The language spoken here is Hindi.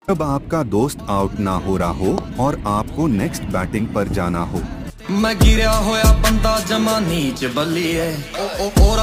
जब आपका दोस्त आउट ना हो रहा हो और आपको नेक्स्ट बैटिंग पर जाना हो। मैं गिरा होया बंदा जमा नीच बल्ली है।